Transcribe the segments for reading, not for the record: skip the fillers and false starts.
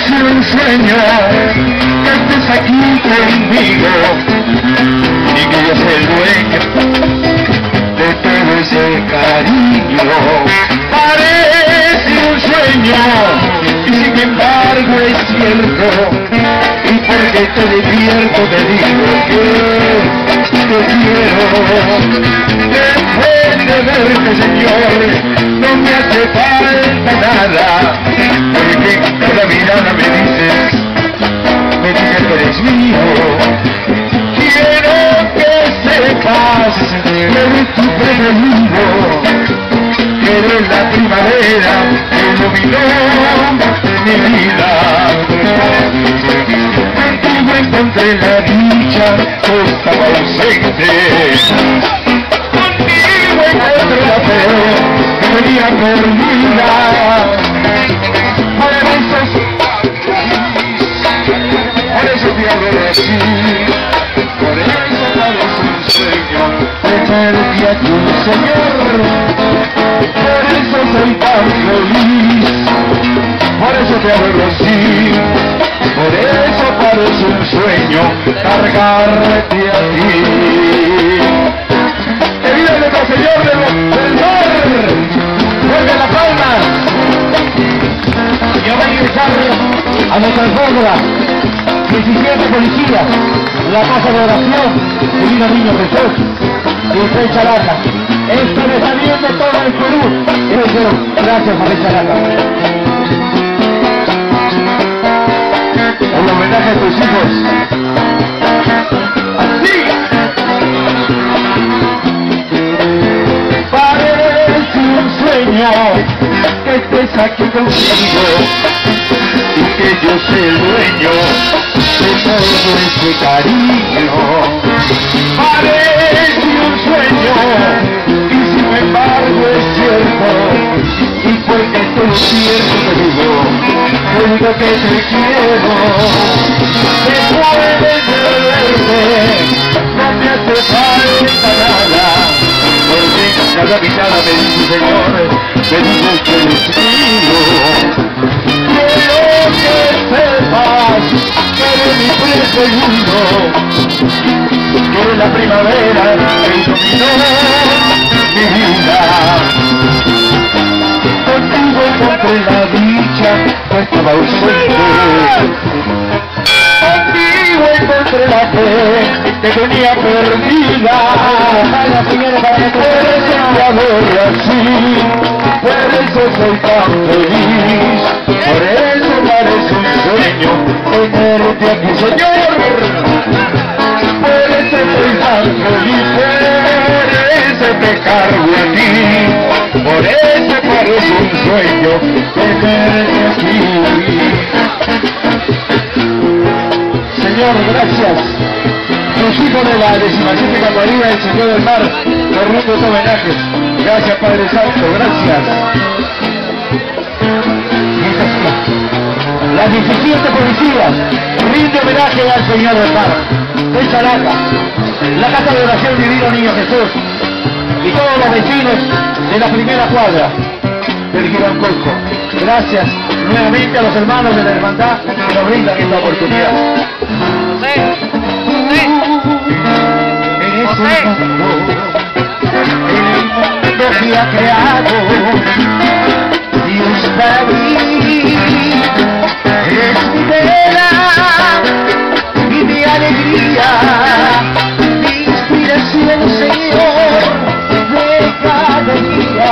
sido un sueño que estés aquí conmigo y que yo sea el dueño de todo ese cariño. Parece un sueño y sin embargo es cierto, y porque te despierto te digo que te quiero. Después de verte, Señor, no me hace falta nada, porque en cada mirada me dices que eres mío. Quiero que sepas que eres tu preferido, que eres la primavera que iluminó mi vida. Contigo encontré la dicha que estaba ausente, contigo encontré la fe que venía perdida. Por eso te hablo así, por eso parece un sueño tenerte aquí, Señor. Por eso soy tan feliz, por eso te hablo así, por eso parece un sueño cargarte a ti. ¡Que viva nuestro Señor del mar! ¡Vuelve la palma! Y ahora ingresamos a nuestra alfombra. 17 policías, la casa de oración, Divino Niño Jesús, y Rey Chalaca. Esto le está viendo todo el Perú. Gracias, Rey Chalaca. Un homenaje a tus hijos. ¡Así! Parece un sueño que estés aquí conmigo y que yo sea el dueño de todo ese cariño. Parece un sueño y sin embargo es cierto, y porque estoy cierto te digo que te quiero. Después de verte no me hace falta nada, porque cada mirada me dice, Señor, me dice que eres mío. Quiero que sepas que eres mi preferido, que eres la primavera que iluminó mi vida. Contigo encontré la dicha que estaba ausente, contigo encontré la fe que tenía perdida. Por eso te adoro así, por eso soy tan feliz, por eso parece un sueño tenerte aquí, Señor. Por eso soy tan feliz, por eso te cargo a ti, por eso parece un sueño tenerte aquí. Señor, gracias. Los hijos de la 17ª Marina del Señor del Mar, te rindo este homenaje. Gracias, Padre Santo, gracias. Las 17 policías rinde homenaje al Señor del Mar, de Chalaca, la casa de oración Divino Niño Jesús, y todos los vecinos de la primera cuadra del Girón Cusco. Gracias nuevamente a los hermanos de la hermandad que nos brindan esta oportunidad. José. El mundo que ha creado Dios para mí es mi vela y mi alegría, mi inspiración, Señor, de cada día.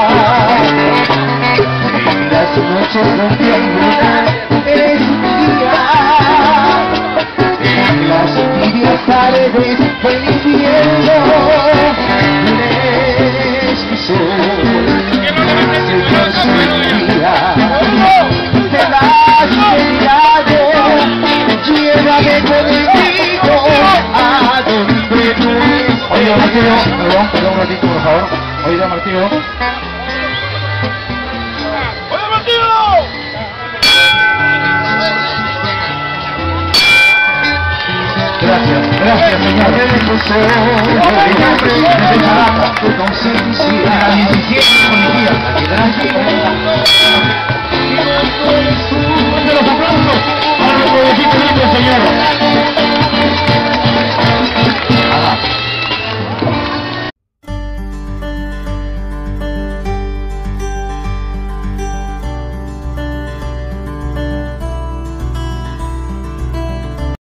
En las noches donde hay luna es mi día, en las tibias paredes del infierno eres mi sol. Te das mirado, llévame contigo a donde tú estés. Oiga, Martillo, perdón, un ratito, por favor. Oiga, Martillo. ¡Oiga, Martillo! Gracias, gracias, Señor. Tu conciencia, la 17 policía. Gracias.